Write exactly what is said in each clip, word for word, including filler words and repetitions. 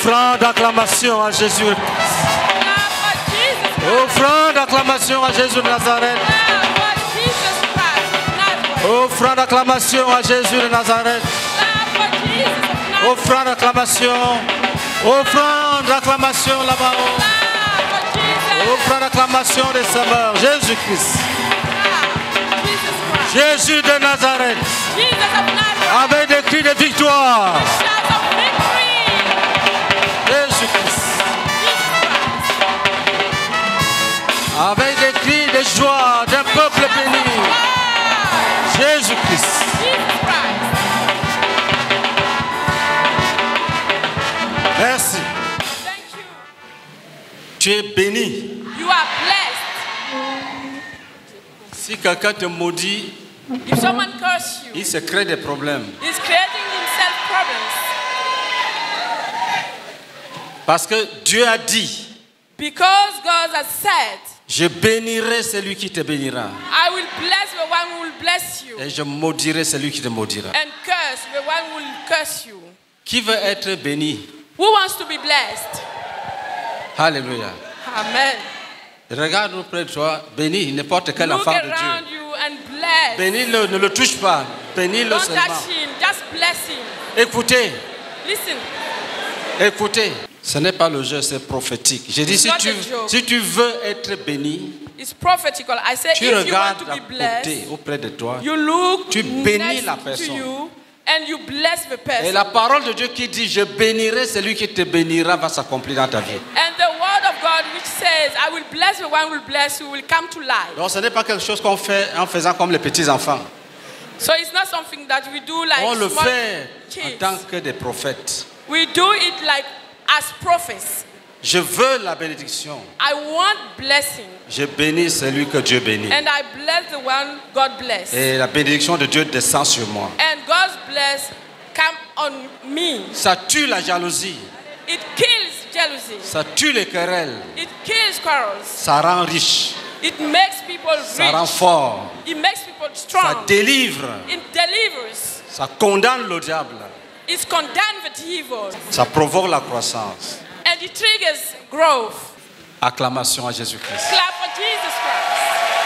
Offrande d'acclamation à Jésus. Offrande d'acclamation à Jésus de Nazareth. Offrande d'acclamation à Jésus de Nazareth. Offrande d'acclamation. Offrande d'acclamation là-bas. Offrande d'acclamation des semeurs. Jésus-Christ. Jésus de Nazareth. Avec des cris de victoire. Jésus-Christ. Avec des cris de joie d'un peuple béni. Jésus-Christ. Merci. Tu es béni. You are blessed. Si quelqu'un te maudit, if someone curses you, il se crée des problèmes. he's creating himself problems. Parce que Dieu a dit, Because God has said, je bénirai celui qui te bénira. I will bless the one who will bless you. Et je maudirai celui qui te maudira. And curse the one who will curse you. Qui veut être béni? Who wants to be blessed? Alléluia. Amen. Regarde près de toi, bénis n'importe quel Look enfant de around Dieu. you and bless. Bénis-le, ne le touche pas. Bénis-le Don't seulement. touch him, just bless him. Écoutez, Listen, écoutez. Ce n'est pas le jeu, c'est prophétique. J'ai dit, It's si not tu, a joke. si tu veux être béni, it's prophetical. I say, tu if you want regardes to à be côté, blessed, auprès de toi, you look tu bénis next la to personne. you and you bless the Et person. la parole de Dieu qui dit, je bénirai celui qui te bénira, va s'accomplir dans ta vie. And the word of God which says, I will bless the one who will bless you, will come to life. Donc ce n'est pas quelque chose qu'on fait en faisant comme les petits enfants. So it's not something that we do like On le small fait en kids. tant que des prophètes. We do it like as prophets. Je veux la bénédiction. I want blessing. Je bénis celui que Dieu bénit. And I bless the one God bless. Et la bénédiction de Dieu descend sur moi. And God's bless come on me. Ça tue la jalousie. It kills jealousy. Ça tue les querelles. It kills quarrels. Ça rend riche. It makes people Ça rend rich. fort. It makes people Ça strong. délivre. It delivers. Ça condamne le diable. It condemns the evil. Ça provoque la croissance. And it triggers growth. Acclamation à Jésus-Christ. Clap for Jesus Christ.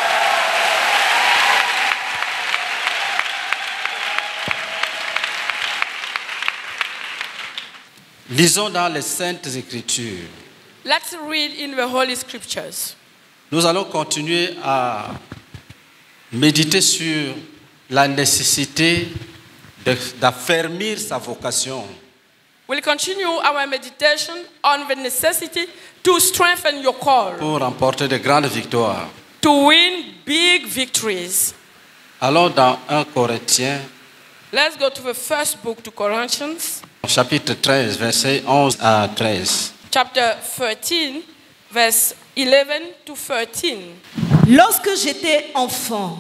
Lisons dans les Saintes Écritures. Let's read in the Holy Scriptures. Nous allons continuer à méditer sur la nécessité de- d'affermir sa vocation. We'll continue our meditation on the necessity to strengthen your call, Pour remporter de grandes victoires. to win big victories. Allons dans un Corinthiens, Let's go to the first book to Corinthians, chapitre treize, versets onze à treize. chapter thirteen, verse eleven to thirteen. Lorsque j'étais enfant,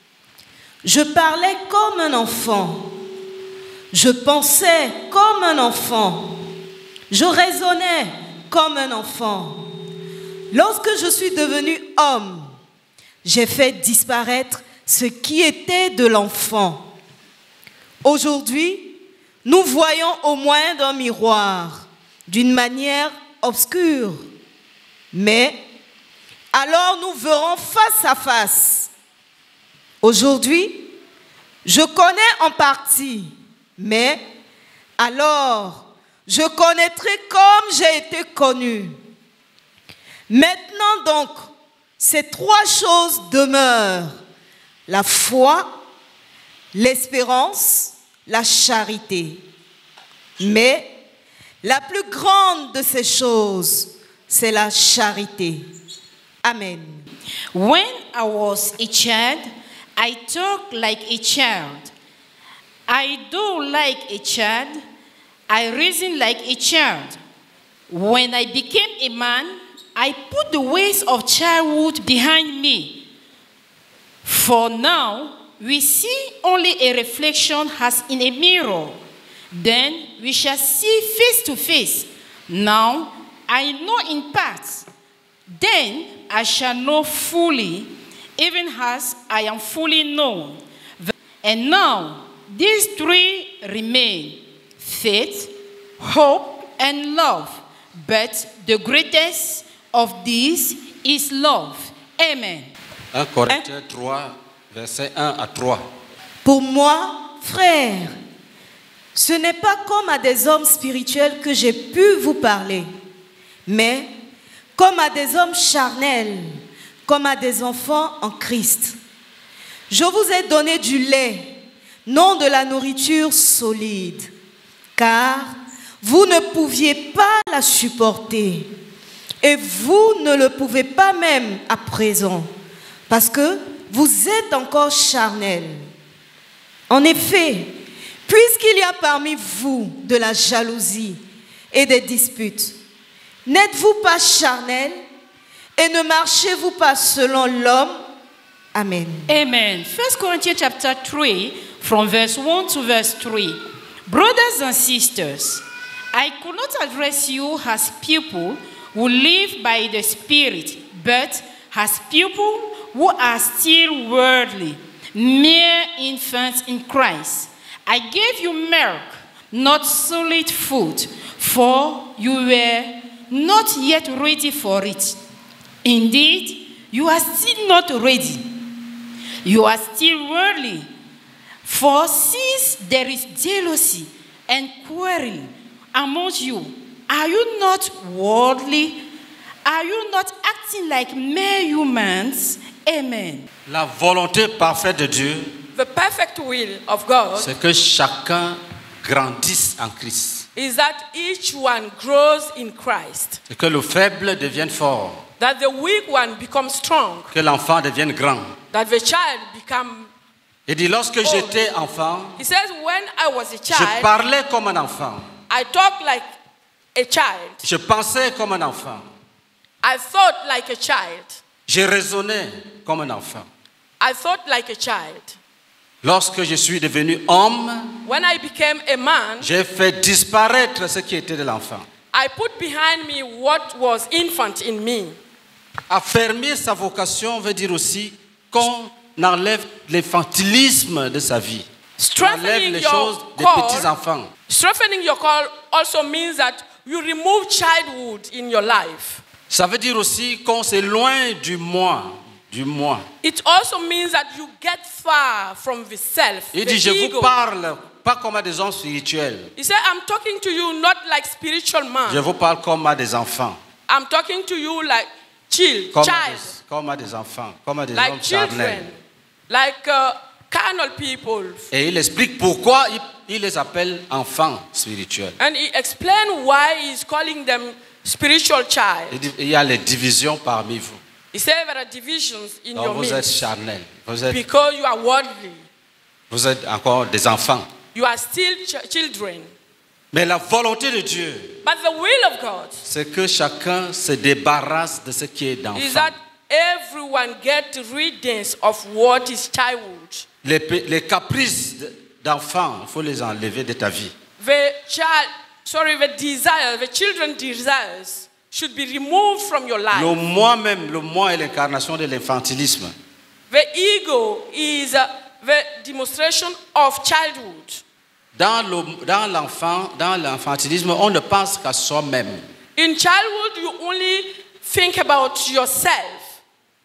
je parlais comme un enfant, je pensais comme un enfant, je raisonnais comme un enfant. Lorsque je suis devenu homme, j'ai fait disparaître ce qui était de l'enfant. Aujourd'hui, nous voyons au moyen d'un miroir, d'une manière obscure, mais alors nous verrons face à face. Aujourd'hui, je connais en partie, mais alors je connaîtrai comme j'ai été connu. Maintenant donc, ces trois choses demeurent: la foi, l'espérance, la charité. Mais la plus grande de ces choses, c'est la charité. Amen. When I was a child, I talked like a child. I do like a child. I reason like a child. When I became a man, I put the ways of childhood behind me. For now, we see only a reflection as in a mirror. Then we shall see face to face. Now I know in parts. Then I shall know fully, even as I am fully known. And now these three remain: faith, hope, and love, but the greatest of these is love. Amen. un Corinthiens trois, versets un à trois. Pour moi, frères, ce n'est pas comme à des hommes spirituels que j'ai pu vous parler, mais comme à des hommes charnels, comme à des enfants en Christ. Je vous ai donné du lait, non de la nourriture solide, car vous ne pouviez pas la supporter, et vous ne le pouvez pas même à présent, parce que vous êtes encore charnels. En effet, puisqu'il y a parmi vous de la jalousie et des disputes, n'êtes-vous pas charnels et ne marchez-vous pas selon l'homme? Amen. Amen. First Corinthians chapter three, from verse one to verse three. Brothers and sisters, I could not address you as people who live by the Spirit, but as people who are still worldly, mere infants in Christ. I gave you milk, not solid food, for you were not yet ready for it. Indeed, you are still not ready. You are still worldly. For since there is jealousy and quarreling among you, are you not worldly? Are you not acting like mere humans? Amen. La volonté parfaite de Dieu, The perfect will of God c'est que chacun grandisse en Christ. is that each one grows in Christ, C'est que le faible devienne fort, that the weak one becomes strong, que l'enfant devienne grand. that the child become. Il dit, lorsque j'étais enfant, He says, when I was a je child, parlais comme un enfant. I talked like a child. Je pensais comme un enfant. I thought like a child. Je raisonnais comme un enfant. I thought like a child. Lorsque je suis devenu homme, When I became a man, j'ai fait disparaître ce qui était de l'enfant. I put behind me what was infant in me. Affirmer sa vocation veut dire aussi qu'on enlève l'infantilisme de sa vie. On enlève Strengthening les choses your des call, petits enfants. strengthening your call also means that you remove childhood in your life. Ça veut dire aussi qu'on s'éloigne du moi, du moi. It also means that you get far from the self, Il the dit, je ego. vous parle pas comme à des hommes spirituels. He said, I'm talking to you not like spiritual man. Je vous parle comme à des enfants. I'm talking to you like chill, Comme à child, des, comme à des enfants, comme à des hommes like children, charnels. like uh, carnal people. Et il explique pourquoi il, il les appelle enfants spirituels. And he explained why he's calling them spiritual child. Il dit, il y a les divisions parmi vous. He said there are divisions in Donc your vous êtes midst charnels. Vous êtes, because you are worldly. vous êtes encore des enfants. You are still ch- children. Mais la volonté de Dieu, But the will of God c'est que chacun se débarrasse de ce qui est is d'enfant. that everyone get riddance of what is childhood. Les, pe- les caprices de- d'enfants, il faut les enlever de ta vie. The child, sorry, the desire, the children desires should be removed from your Le life. moi-même, le moi est l'incarnation de l'infantilisme. The ego is uh, the demonstration of childhood. Dans le- dans l'enfant, dans l'infantilisme, on ne pense qu'à soi-même. In childhood, you only think about yourself.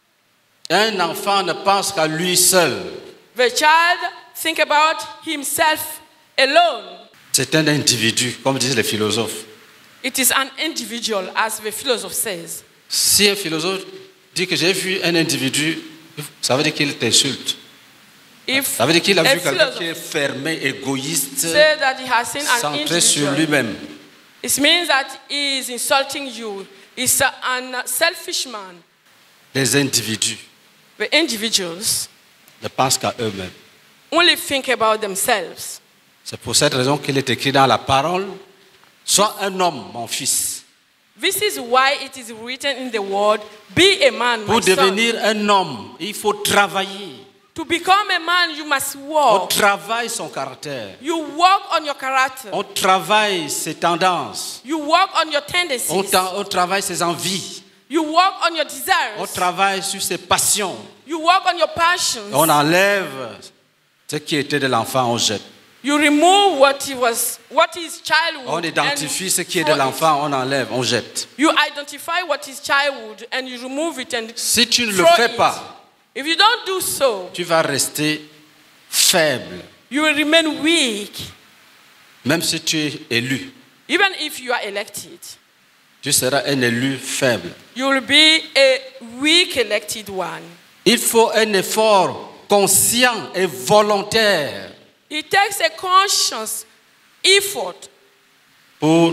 Un enfant ne pense qu'à lui seul. The child think about himself alone. C'est un individu, comme disent les philosophes. It is an individual, as the philosopher says. Si un philosophe dit que j'ai vu un individu, ça veut dire qu'il t'insulte. If Ça veut dire qu'il a a vu quelqu'un qui est philosopher fermé, égoïste, say that he has seen an centré sur individual, lui-même. it means that he is insulting you. He's a, an selfish man. Les individus The individuals ne pensent qu'à eux-mêmes. only think about themselves. C'est pour cette raison qu'il est écrit dans la parole, sois un homme, mon fils. This is why it is written in the word, be a man, Pour my son. devenir un homme, il faut travailler. To become a man, you must On walk. travaille son caractère. You work on your character. On travaille ses tendances. You work on your On, tendencies. ta- on travaille ses envies. You work on your On desires. travaille sur ses passions. You work on your passions. On enlève ce qui était de l'enfant, on jette. You remove what he was, what is childhood. On identifie and ce qui est de throw it. l'enfant, on enlève, on jette. You identify what is childhood and you remove it and Si tu ne le throw fais it. pas, If you don't do so, tu vas rester faible, you will remain weak, même si tu es élu. even if you are elected. Tu seras un élu faible. You will be a weak elected one. Il faut un effort conscient et volontaire It takes a conscious effort pour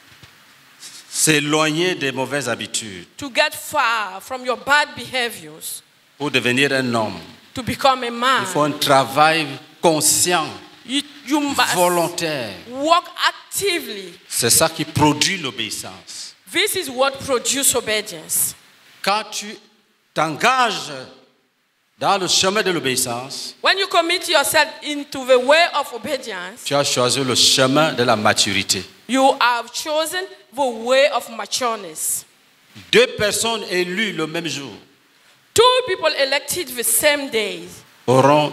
s'éloigner des mauvaises habitudes, to get far from your bad behaviors, pour devenir un homme. to become a man. Il faut un travail conscient, You, you must volontaire. work actively. C'est ça qui produit l'obéissance. This is what produces obedience. Quand tu t'engages dans le chemin de l'obéissance, When you commit yourself into the way of obedience, tu as choisi le chemin de la maturité. you have chosen the way of matureness. Deux personnes élues le même jour Two people elected the same day auront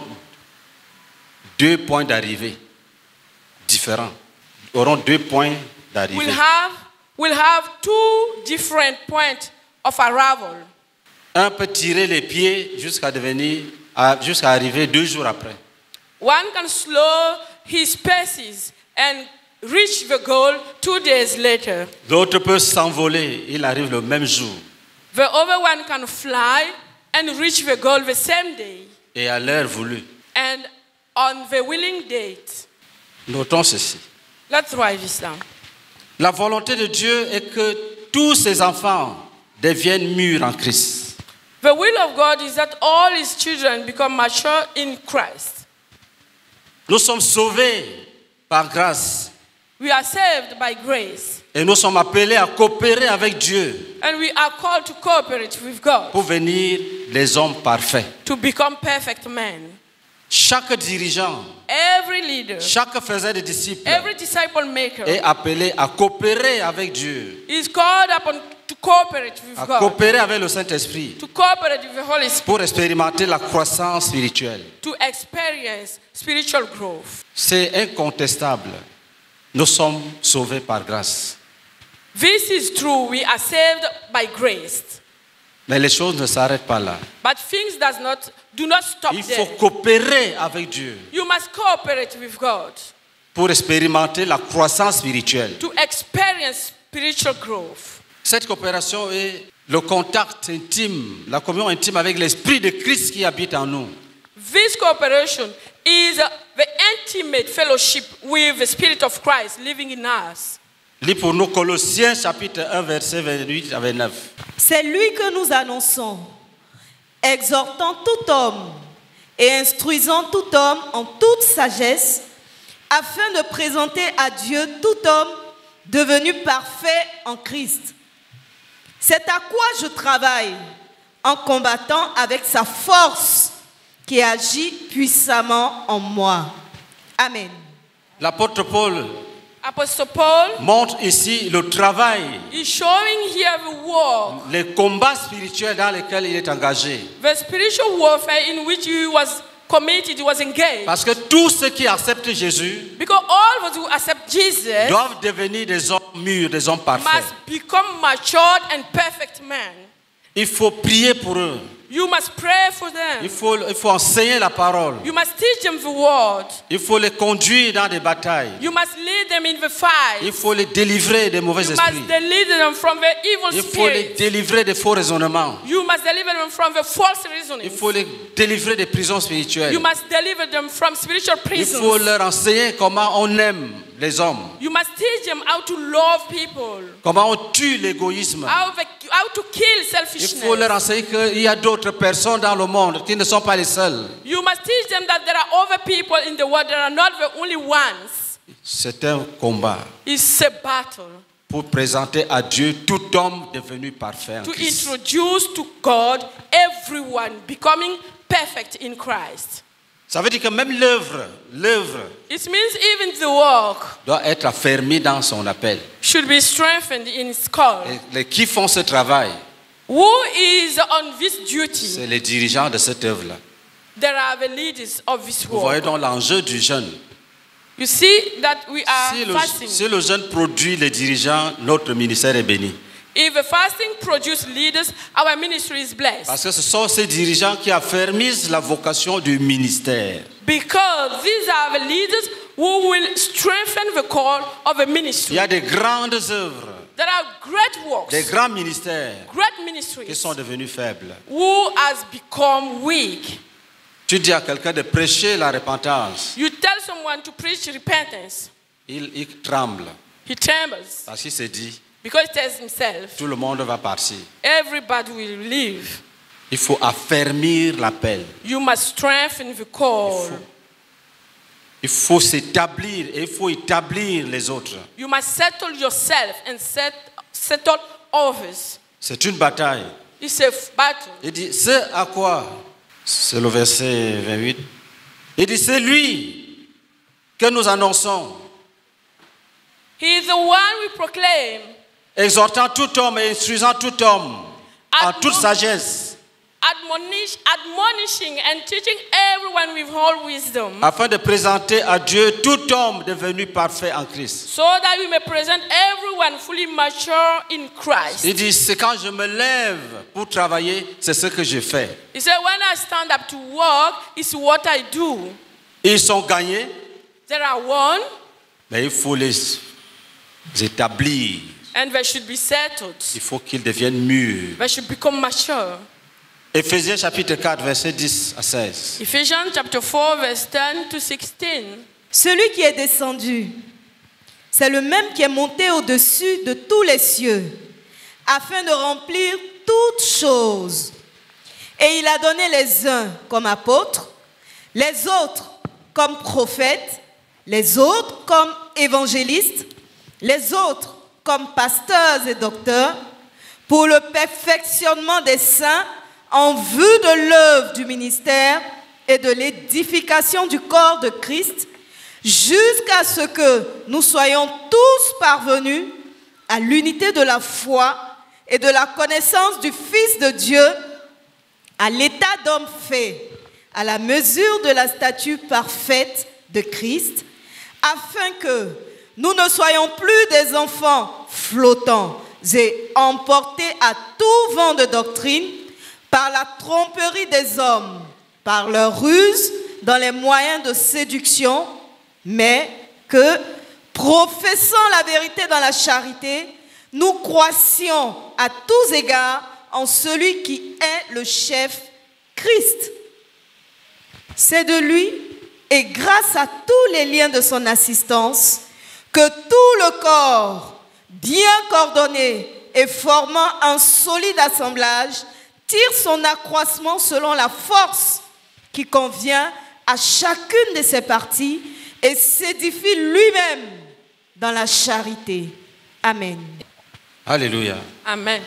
deux points d'arrivée différents. Auront deux points will d'arrivée. have, will have two different points of arrival. Un peut tirer les pieds jusqu'à devenir, à- jusqu'à arriver deux jours après. One can slow his paces and reach the goal two days later. L'autre peut s'envoler, il arrive le même jour. The other one can fly and reach the goal the same day Et à l'heure voulue. and on the willing date. Notons ceci. Let's write this down. La volonté de Dieu est que tous ses enfants deviennent mûrs en Christ. The will of God is that all his children become mature in Christ. Nous sommes sauvés par grâce We are saved by grace et nous sommes appelés à coopérer avec Dieu and we are called to cooperate with God pour venir les hommes parfaits. to become perfect men. Chaque dirigeant, Every leader, chaque faiseur de disciples every disciple maker est appelé à coopérer avec Dieu, is called upon to cooperate with à God, coopérer avec le Saint-Esprit to cooperate with the Holy Spirit, pour expérimenter la croissance spirituelle. to experience spiritual growth. C'est incontestable. Nous sommes sauvés par grâce. This is true. We are saved by grace. Mais les choses ne s'arrêtent pas là. But things does not do not stop Il faut there. coopérer avec Dieu You must cooperate with God pour expérimenter la croissance spirituelle. to experience spiritual growth. Cette coopération est le contact intime, la communion intime avec l'Esprit de Christ qui habite en nous. This cooperation is uh, the intimate fellowship with the Spirit of Christ living in us. Lis pour nous Colossiens chapitre un, verset vingt-huit à vingt-neuf. C'est lui que nous annonçons, exhortant tout homme et instruisant tout homme en toute sagesse, afin de présenter à Dieu tout homme devenu parfait en Christ. C'est à quoi je travaille en combattant avec sa force qui agit puissamment en moi. Amen. L'apôtre Paul Apostle Paul montre ici le travail, is showing here the work, les combats spirituels dans lesquels il est engagé. the spiritual warfare in which he was committed, he was engaged. Parce que tous ceux qui acceptent Jésus Because all those who accept Jesus doivent devenir des hommes mûrs, des hommes parfaits. must become matured and perfect men. Il faut prier pour eux. You must pray for Il them. faut, il faut enseigner la parole. You must teach them the word. Il faut les conduire dans des batailles. You must lead them in the fight. Il faut les délivrer des mauvais You esprits. must deliver them from the evil Il faut les spirit. délivrer des faux raisonnements. You must deliver them from the false Il reasoning. faut les délivrer des prisons spirituelles. You must deliver them from spiritual Il faut prisons. leur enseigner comment on aime les hommes, You must teach them how to love people, comment on tue l'égoïsme. how, the, how to kill Il faut leur selfishness. enseigner qu'il y a d'autres personnes dans le monde qui ne sont pas les seules. You must teach them that there are other people in the world that are not the only ones. C'est un combat It's a battle pour présenter à Dieu tout homme devenu parfait en to Christ. introduce to God everyone becoming perfect in Christ. Ça veut dire que même l'œuvre, l'œuvre It means even the work doit être affermie dans son appel. should be strengthened in its call. Et les qui font ce travail, Who is on this duty? c'est les dirigeants de cette œuvre-là. There are the leaders of this Vous voyez work. donc l'enjeu du jeûne. You see that we are Si le, fasting. si le jeûne produit les dirigeants, notre ministère est béni. If the fasting produces leaders, our ministry is blessed. Parce que ce sont ces dirigeants qui affermissent la vocation du ministère. Because these are the leaders who will strengthen the call of a Il ministry. y a des grandes œuvres, There are great works, des grands ministères great qui ministries sont devenus faibles. who has become weak. Tu dis à quelqu'un de prêcher la repentance, You tell someone to preach repentance, il, il tremble he trembles parce qu'il se dit, because he tells himself, tout le monde va partir. everybody will leave. Il faut affermir l'appel. You must strengthen the call. Il faut s'établir et il faut établir les autres. You must settle yourself and set, settle others. C'est une bataille. It's a battle. Il dit, c'est à quoi? C'est le verset vingt-huit. Il dit, c'est lui que nous annonçons, He is the one we proclaim, exhortant tout homme et instruisant tout homme en Admo- toute sagesse, admonish, admonishing and teaching everyone with all wisdom, afin de présenter à Dieu tout homme devenu parfait en Christ. so that we may present everyone fully mature in Christ. Il dit, c'est quand je me lève pour travailler, c'est ce que je fais. He said, when I stand up to work, it's what I do. Ils sont gagnés, There are one, mais il faut les établir. and they should be settled. Il faut qu'ils deviennent mûrs. They should become mature. Éphésiens chapitre quatre, versets dix à seize. Ephesians chapter four, verse ten to sixteen. Celui qui est descendu, c'est le même qui est monté au-dessus de tous les cieux, afin de remplir toutes choses. Et il a donné les uns comme apôtres, les autres comme prophètes, les autres comme évangélistes, les autres comme pasteurs et docteurs, pour le perfectionnement des saints, en vue de l'œuvre du ministère et de l'édification du corps de Christ, jusqu'à ce que nous soyons tous parvenus à l'unité de la foi et de la connaissance du Fils de Dieu, à l'état d'homme fait, à la mesure de la stature parfaite de Christ, afin que nous ne soyons plus des enfants flottants et emportés à tout vent de doctrine par la tromperie des hommes, par leur ruse dans les moyens de séduction, mais que, professant la vérité dans la charité, nous croissions à tous égards en celui qui est le chef, Christ. C'est de lui et grâce à tous les liens de son assistance que tout le corps, bien coordonné et formant un solide assemblage, tire son accroissement selon la force qui convient à chacune de ses parties et s'édifie lui-même dans la charité. Amen. Alléluia. Amen.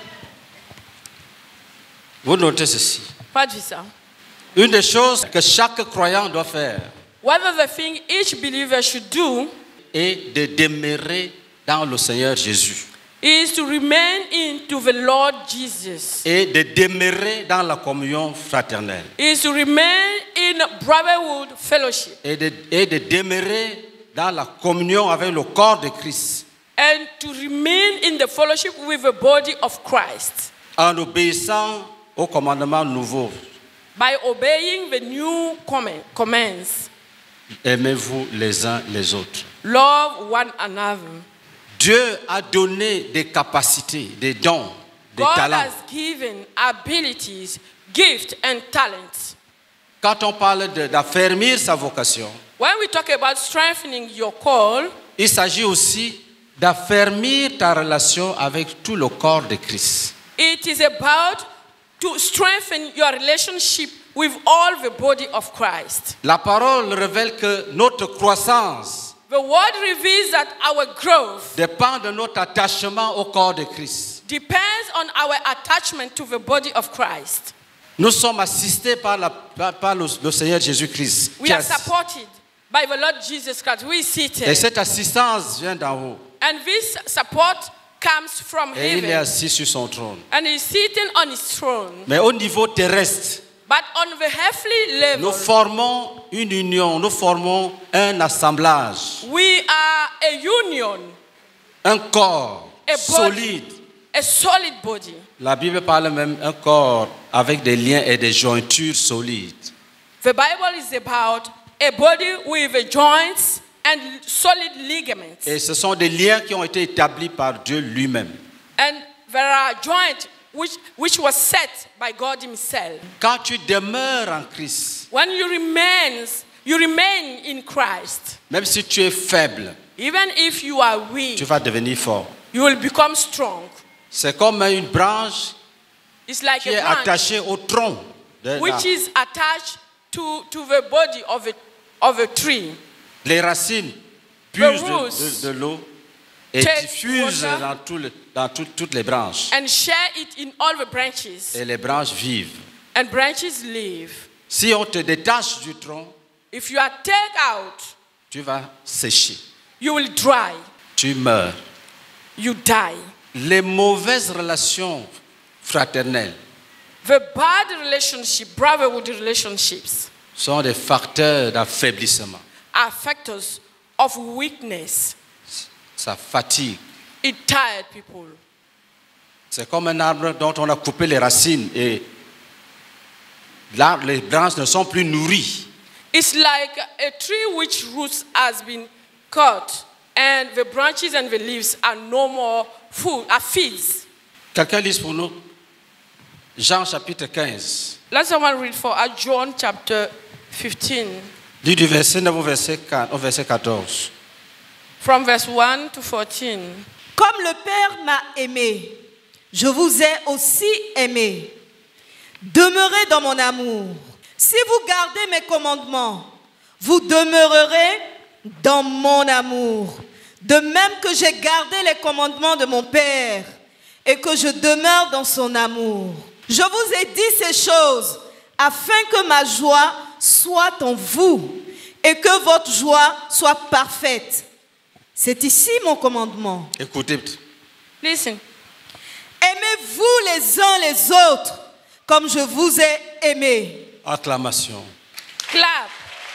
Vous notez ceci. What is that? Une des choses que chaque croyant doit faire One of the things each believer should do est de demeurer dans le Seigneur Jésus is to remain into the Lord Jesus, et de demeurer dans la communion fraternelle is to remain in brotherhood fellowship, et de, et de demeurer dans la communion avec le corps de Christ and to remain in the fellowship with the body of Christ en obéissant au commandement nouveau. by obeying the new command, commands. Aimez-vous les uns les autres. Love one another. Dieu a donné des capacités, des dons, des God talents. has given abilities, gifts, and talents. Quand on parle de- d'affermir sa vocation, When we talk about strengthening your call, il s'agit aussi d'affermir ta relation avec tout le corps de Christ. it is about to strengthen your relationship with all the body of Christ. La parole révèle que notre croissance The word reveals that our growth dépend de notre attachement au corps de Christ. depends on our attachment to the body of Christ. Nous sommes assistés par, la- par- par le, le Seigneur Jésus-Christ. We qui are a- supported by the Lord Jesus Christ. We are Et seated. cette assistance vient d'en haut. And this support comes from Et il est heaven. assis sur son trône. And he's sitting on his throne. Mais au niveau terrestre, But on the earthly level, nous formons une union, nous formons un assemblage, we are a union, un corps a body, solide. a solid body. La Bible parle même d'un corps avec des liens et des jointures solides. The Bible is about a body with a joints and solid ligaments. Et ce sont des liens qui ont été établis par Dieu lui-même. And there are joints which, which was set by God himself. Quand tu demeures en Christ, When you remain, you remain in Christ, même si tu es faible, even if you are weak, tu vas devenir fort. you will become strong. C'est comme une branche It's like qui est a branch attachée au tronc de which l'arbre. is attached to, to the body of a, of a tree. Les racines puisent de, roots de- de l'eau et take diffusent water dans, tout le- dans tout- toutes les branches. And share it in all the branches. Et les branches vivent. And branches live. Si on te détache du tronc, If you are taken out, tu vas sécher. you will dry. Tu meurs. You die. Les mauvaises relations fraternelles The bad relationship, brotherhood relationships, sont des facteurs d'affaiblissement. are factors of weakness. Ça fatigue. It tired people. C'est comme un arbre dont on a coupé les racines et là, les branches ne sont plus nourries. It's like a tree which roots has been cut, and the branches and the leaves are no more food, are feeds. Quelqu'un lise pour nous Jean chapitre quinze. Let someone read for us John chapter fifteen, Lis du verset neuf au verset quatre- au verset quatorze. from verse one to fourteen. Comme le Père m'a aimé, je vous ai aussi aimé. Demeurez dans mon amour. Si vous gardez mes commandements, vous demeurerez dans mon amour. De même que j'ai gardé les commandements de mon Père et que je demeure dans son amour. Je vous ai dit ces choses afin que ma joie soit en vous et que votre joie soit parfaite. C'est ici mon commandement. Écoutez, Listen. Aimez-vous les uns les autres comme je vous ai aimés. acclamation. Clap.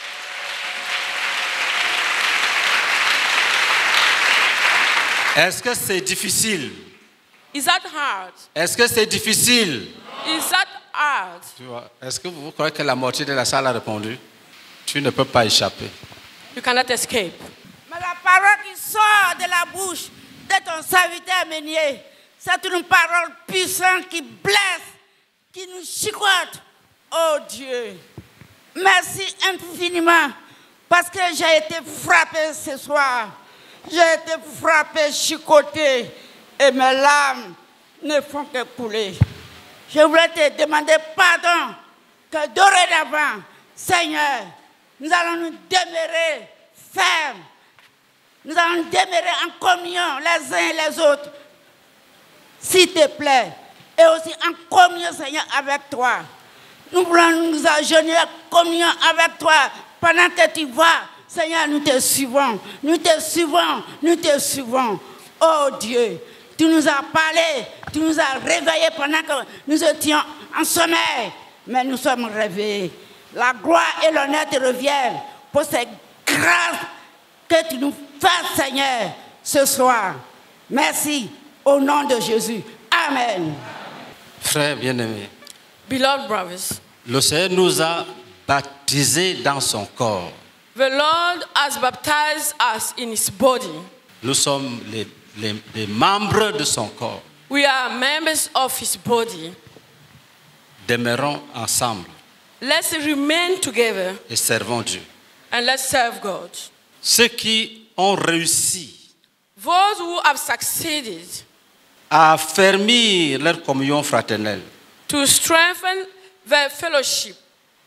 Est-ce que c'est difficile? Is that hard? Est-ce que c'est difficile? Is that hard? Tu vois, est-ce que vous croyez que la moitié de la salle a répondu? Tu ne peux pas échapper. You cannot escape. Mais la parole qui sort de la bouche de ton serviteur Meunier, c'est une parole puissante qui blesse, qui nous chicote. Oh Dieu, merci infiniment parce que j'ai été frappé ce soir. J'ai été frappé, chicoté et mes larmes ne font que couler. Je voulais te demander pardon que dorénavant, Seigneur, nous allons nous demeurer fermes. Nous allons demeurer en communion les uns et les autres. S'il te plaît. Et aussi en communion, Seigneur, avec toi. Nous voulons nous agenouiller en communion avec toi. Pendant que tu vas, Seigneur, nous te suivons. Nous te suivons. Nous te suivons. Oh Dieu, tu nous as parlé. Tu nous as réveillés pendant que nous étions en sommeil. Mais nous sommes réveillés. La gloire et l'honneur te reviennent pour cette grâce que tu nous fasses, Seigneur, ce soir. Merci au nom de Jésus. Amen. Frères bien-aimés, Beloved brothers, le Seigneur nous a baptisés dans son corps. the Lord has baptized us in his body. Nous sommes les, les- les membres de son corps. We are members of his body. Demeurons ensemble Let's remain together et servons Dieu. and let's serve God. Ceux qui ont réussi Those who have succeeded à affermir leur communion fraternelle to strengthen the fellowship,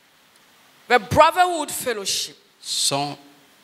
the brotherhood fellowship, sont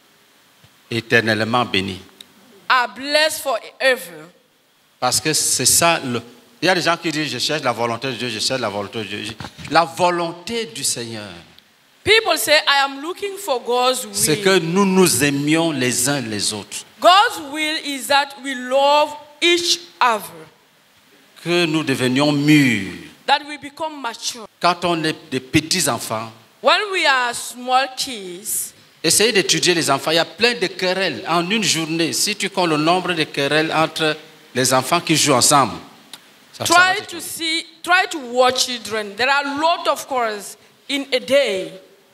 éternellement bénis. are blessed forever. Parce que c'est ça. Le... Il y a des gens qui disent je cherche la volonté de Dieu, je cherche la volonté de Dieu. La volonté du Seigneur, People say, I am looking for God's c'est will. que nous nous aimions les uns les autres. God's will is that we love each other, Que nous devenions mûrs that we become mature. Quand on est des petits enfants, When we are small kids, essayez d'étudier les enfants. Il y a plein de querelles. En une journée, si tu comptes le nombre de querelles entre les enfants qui jouent ensemble, ça, ça va, try c'est to tout. see, try to watch children. There are a lot of quarrels in a day.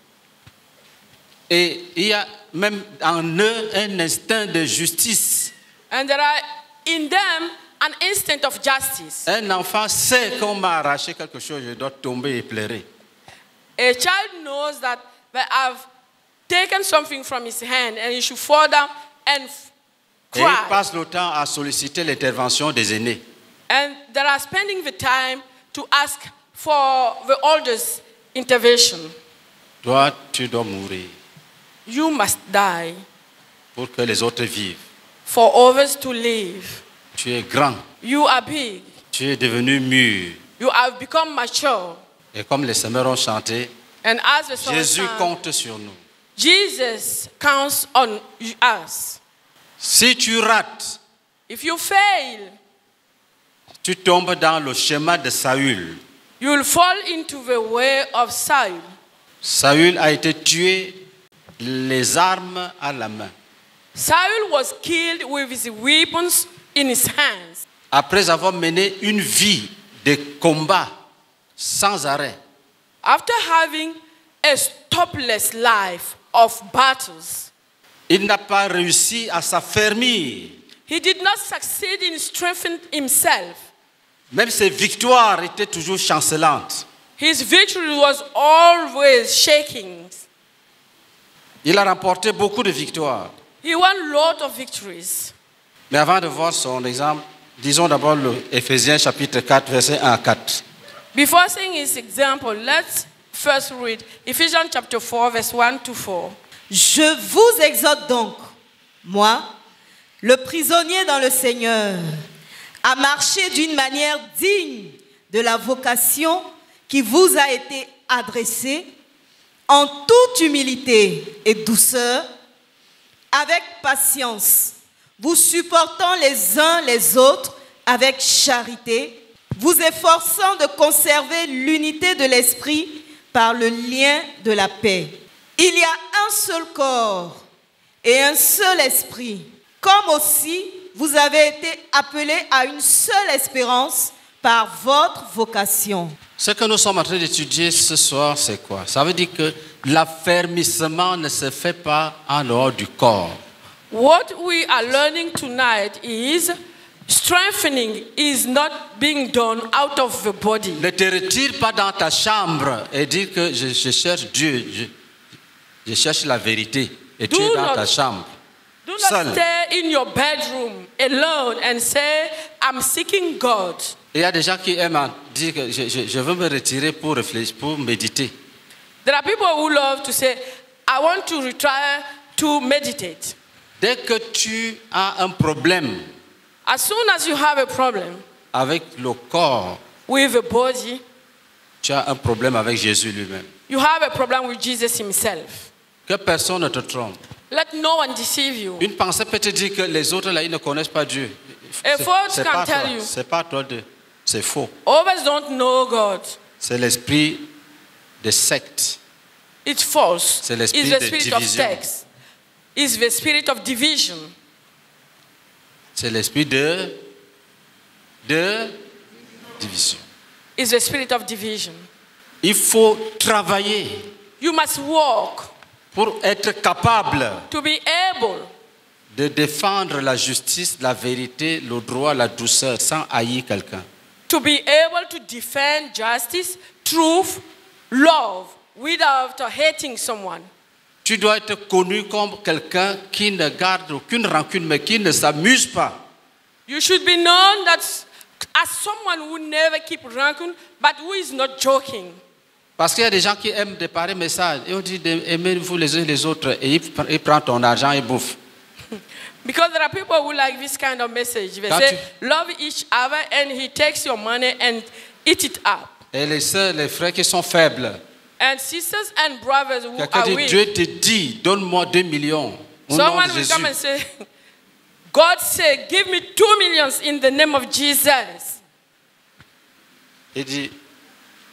Et il y a même en eux un instinct de justice. And there are in them an instinct of justice. Un enfant sait qu'on m'a arraché quelque chose, je dois tomber et pleurer. A child knows that they have taken something from his hand and he should fall down and f- Et il cry. passe le temps à solliciter l'intervention des aînés. And they are spending the time to ask for the oldest intervention. Toi, tu dois mourir You must die pour que les autres vivent. for others to live. Tu es grand, You are big. tu es devenu mûr. You have become mature. Et comme les semeurs ont chanté, And as the song Jésus sang, compte sur nous. Jesus counts on us. Si tu rates, If you fail, tu tombes dans le schéma de Saül. you will fall into the way of Saul. Saül a été tué les armes à la main. Saul was killed with his weapons in his hands. Après avoir mené une vie de combat sans arrêt, After having a stopless life of battles, il n'a pas réussi à s'affermir. he did not succeed in strengthening himself. Même ses victoires étaient toujours chancelantes. His victory was always shaking. Il a remporté beaucoup de victoires. He won a lot of victories. Mais avant de voir son exemple, disons d'abord le Éphésiens chapitre quatre, versets un à quatre. Before seeing his example, let's first read Ephesians chapter four, verse one to four. Je vous exhorte donc, moi, le prisonnier dans le Seigneur, à marcher d'une manière digne de la vocation qui vous a été adressée, en toute humilité et douceur, avec patience, vous supportant les uns les autres avec charité, vous efforçant de conserver l'unité de l'esprit par le lien de la paix. Il y a un seul corps et un seul esprit, comme aussi vous avez été appelés à une seule espérance par votre vocation. Ce que nous sommes en train d'étudier ce soir, c'est quoi? Ça veut dire que l'affermissement ne se fait pas en dehors du corps. What we are learning tonight is strengthening is not being done out of the body. Ne te retire pas dans ta chambre et dire que je, je cherche Dieu, je, je cherche la vérité. Et tu Do es dans not- ta chambre. Do not Seul. stay in your bedroom alone and say, I'm seeking God. Et il y a des gens qui aiment en dire que je, je, je veux me retirer pour réfléchir, pour méditer. There are people who love to say, I want to retire to meditate. Dès que tu as un problème As soon as you have a problem avec le corps, with the body, tu as un problème avec Jésus lui-même. you have a problem with Jesus himself. Que personne ne te trompe. Let no one deceive you. Une pensée peut te dire que les autres là, ils ne connaissent pas Dieu. A C'est- thought c'est can pas tell toi. you. C'est pas toi de. C'est faux. Others don't know God. C'est l'esprit de secte. It's false. C'est l'esprit It's the de spirit of division. sex. It's the spirit of division. C'est l'esprit de de division. It's the spirit of division. Il faut travailler You must work pour être capable to be able de défendre la justice, la vérité, le droit, la douceur sans haïr quelqu'un. to be able to defend justice, truth, love without hating someone. Tu dois être connu comme quelqu'un qui ne garde aucune rancune, mais qui ne s'amuse pas. You should be known that as someone who never keep rancune, but who is not joking. Parce qu'il y a des gens qui aiment des pareils messages. Et on dit aimez-vous les uns les autres. Et il pr- il prend ton argent et bouffe. Because there are people who like this kind of message. They Quand say, love each other, and he takes your money and eat it up. Et les sœurs, les frères qui sont faibles. And sisters and brothers who Quelqu'un are dit, weak. Dieu te dit, donne-moi deux millions. Au nom Someone de will Jésus. come and say, God said, give me two millions in the name of Jesus. Il dit,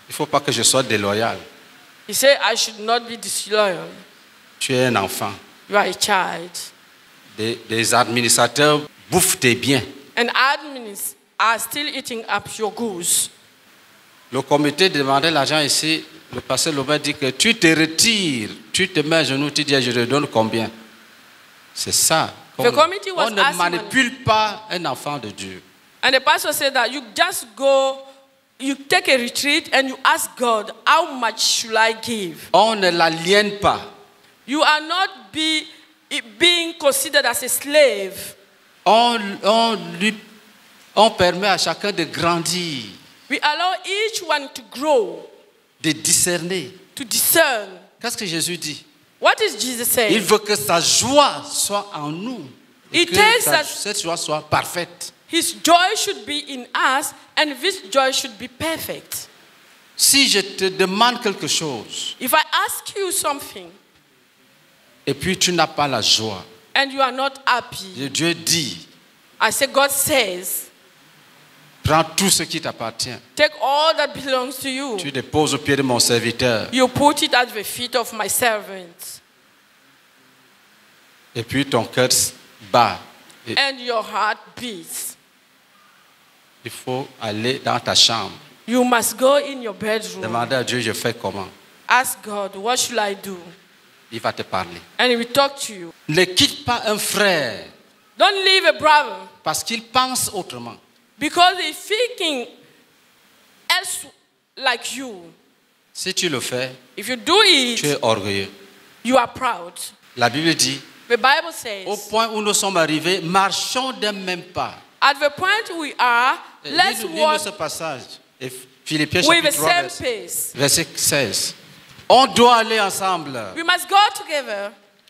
Il ne faut pas que je sois déloyal. He said, I should not be disloyal. Tu es un enfant. You are a child. Des, des administrateurs bouffent tes biens. And admins are still eating up your goods. Le comité demandait l'argent ici. Le pasteur Lobin dit que tu te retires, tu te mets à genoux, tu dis je te donne combien. C'est ça. The committee was On ne asking manipule pas un enfant de Dieu. And the pastor said that you just go, you take a retreat and you ask God, how much should I give? On ne l'aliène pas. You are not be, being considered as a slave. On, on, lui, on permet à chacun de grandir, We allow each one to grow, de discerner. to discern. Qu'est-ce que Jésus dit? What is Jesus Il saying? veut que sa joie soit en nous. Et It que takes sa- that- cette joie soit parfaite. His joy should be in us, and this joy should be perfect. Si je te demande quelque chose If I ask you something et puis tu n'as pas la joie, and you are not happy, et Dieu dit, I say, God says, prends tout ce qui t'appartient. take all that belongs to you. Tu déposes au pied de mon serviteur. You put it at the feet of my servant, Et puis ton cœur bat. Et and your heart beats. il faut aller dans ta chambre. You must go in your bedroom. Demander à Dieu, je fais comment? Ask God, what should I do? Il va te parler. And he will talk to you. Ne quitte pas un frère Don't leave a brother parce qu'il pense autrement. because he's thinking else like you. Si tu le fais, If you do tu it, es orgueilleux. you are proud. La Bible dit, The Bible au says, point où nous sommes arrivés, marchons d'un même pas. at the point we are, let's Lis-nous lis-nous walk ce passage. Et Philippiens with the chapitre trois, same verset, pace. verset seize. On doit aller ensemble. We must go together.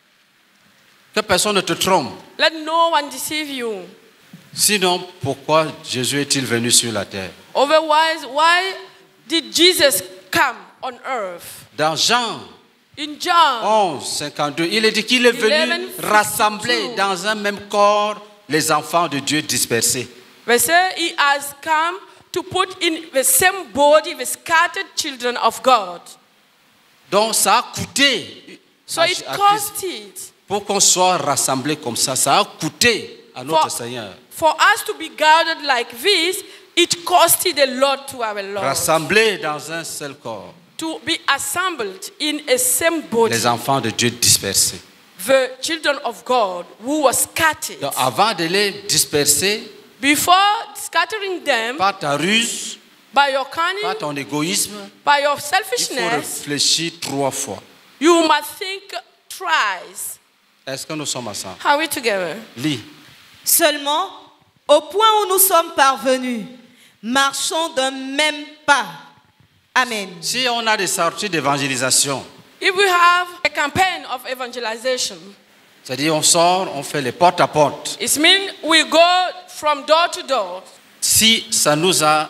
Que personne ne te trompe. Let no one deceive you. Sinon, pourquoi Jésus est-il venu sur la terre? Otherwise, why did Jesus come on earth? Dans Jean In John, onze, cinquante-deux, il est dit qu'il est venu eleven rassembler fifty-two. dans un même corps les enfants de Dieu dispersés. they say he has come to put in the same body the scattered children of God. Donc ça a coûté So à- it à Christ. cost it Pour qu'on soit rassemblés comme ça, ça a coûté à notre for, Seigneur. for us to be gathered like this. It costed a lot to our Lord Rassemblés dans un seul corps, to be assembled in a same body. les enfants de Dieu dispersés. The children of God who were scattered. Donc avant de les disperser, Before scattering them par ta ruse, by your par cunning, ton égoïsme, by your il faut selfishness, réfléchir trois fois. you must think thrice. Est-ce que nous sommes ensemble? Are we together? Lis. Seulement, au point où nous sommes parvenus, marchons d'un même pas. Amen. Si on a des sorties d'évangélisation, If we have a campaign of evangelization, c'est-à-dire on sort, on fait les porte-à-porte. it means we go from door to door. Si ça nous a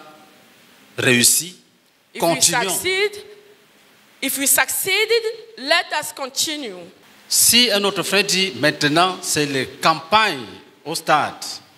réussi, If we continuons. succeed, if we succeeded, let us continue. Si un autre frère dit maintenant c'est les campagnes au stade,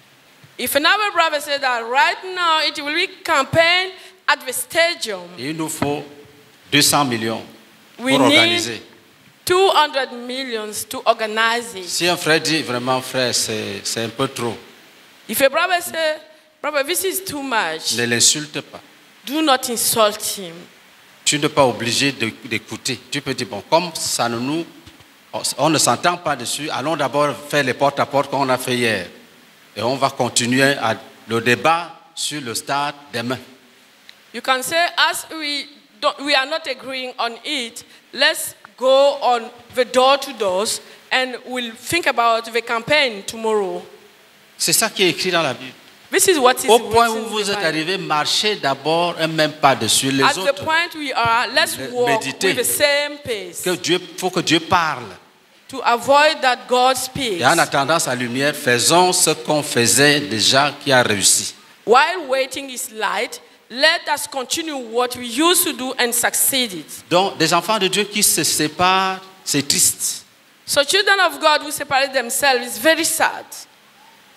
If another brother said that right now it will be campaign at the stadium, il nous faut deux cents millions we pour need organiser. two hundred millions to organize it. Si un frère dit vraiment frère c'est c'est un peu trop, If a brother say, brother, this is too much, ne l'insulte pas. do not insult him. Tu n'es pas obligé de- d'écouter. Tu peux dire bon comme ça ne nous on ne s'entend pas dessus, allons d'abord faire les porte-à-porte qu'on a fait hier. Et on va continuer à- le débat sur le stade demain. You can say, as we don't, we are not agreeing on it, let's go on the door to doors and we'll think about the campaign tomorrow. C'est ça qui est écrit dans la Bible. This is what is Au point written où in vous the êtes Bible. arrivés, marchez d'abord un même pas dessus les At the autres. point we are, let's Le- walk méditer. with the same pace Que Dieu, faut que Dieu parle. to avoid that God speaks. Et en attendant sa lumière, faisons ce qu'on faisait déjà qui a réussi. While waiting His light, let us continue what we used to do and succeeded. Donc, des enfants de Dieu qui se séparent, c'est triste. So children of God who separate themselves is very sad.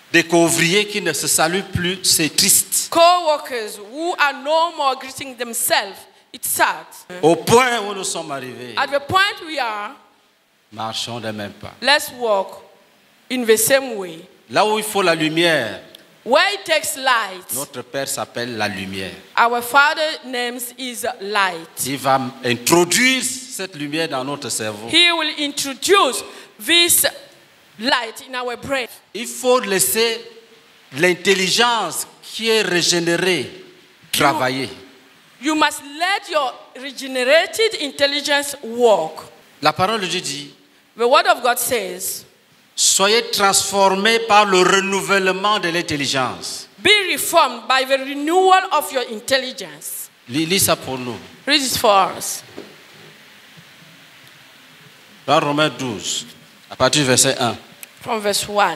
des co-ouvriers qui ne se saluent plus, c'est triste. Co-workers who are no more greeting themselves. It's sad. Au point où nous sommes arrivés, At the point we are, marchons des mêmes pas. let's walk in the same way. Là où il faut la lumière, Where it takes light, notre Père s'appelle la lumière. our Father's name is light. Il va introduire cette lumière dans notre cerveau. He will introduce this light in our brain. Il faut laisser l'intelligence qui est régénérée travailler. You must let your regenerated intelligence work. La parole de Dieu dit, The word of God says, soyez transformés par le renouvellement de l'intelligence. be reformed by the renewal of your intelligence. Lis, lis ça pour nous. Read this for us. Dans Romains douze, à partir du verset un. From verse one.